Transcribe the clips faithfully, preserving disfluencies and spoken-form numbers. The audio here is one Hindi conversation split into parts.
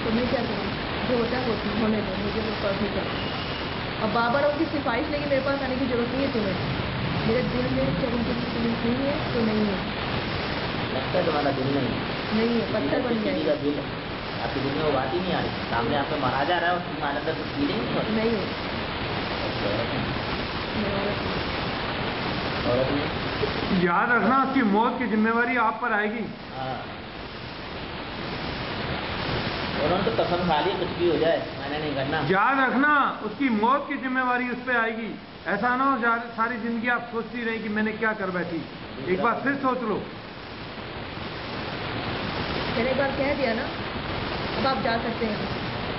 तो मैं क्या करूँ, जो होता है वो होने दो, मुझे वो फर्क नहीं पड़ता। और बार बार उनकी सिफारिश लेके मेरे पास आने की जरूरत नहीं है तुम्हें। मेरे दिल में जब उनकी फीलिंग्स नहीं है तो नहीं है। लगता है तुम्हारा दिल नहीं नहीं है, पत्थर बन जाएगा दिल। आपकी दिल में वो बात ही नहीं आ रही, सामने आप पे मारा जा रहा है और तुम्हारे अंदर कुछ फीलिंग नहीं है। औरत में याद रखना उसकी मौत की जिम्मेवारी आप पर आएगी। हाँ, उन्होंने तो कसम खा ली कुछ भी हो जाए मैंने नहीं करना। याद रखना उसकी मौत की जिम्मेवारी उस पर आएगी। ऐसा ना हो सारी जिंदगी आप सोचती रही कि मैंने क्या कर बैठी। एक बार फिर सोच लो। मैंने एक बार कह दिया ना, अब आप जा सकते हैं।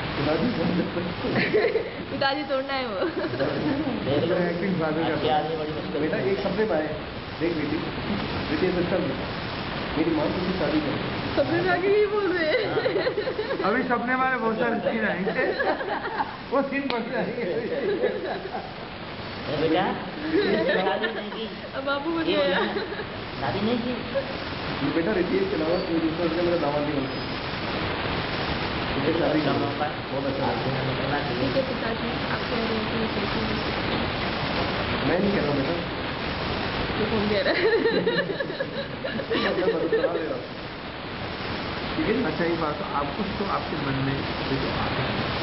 पिताजी तोड़ना है वो। एक्टिंग बेटा एक सपने में आए, देख बेटी, बेटी सिस्टम मेरी माँ की शादी कर। सपने में आके ही बोल रहे हैं। अभी सपने वाले बहुत सारे सीन आएंगे, वो सीन बच जाएंगे। बेटा शादी नहीं की, अब बाबू बन गया। शादी नहीं की बेटा, रितेश के अलावा कोई दूसरा से मेरा दामाद नहीं बनता। शादी करना बहुत अच्छा निकलना ठीक है पिताजी, आप कह रहे हैं मैं नहीं कह रहा हूँ बेटा, तो कौन कह रहा है? अच्छा, ये बात आप कुछ तो आपके मन में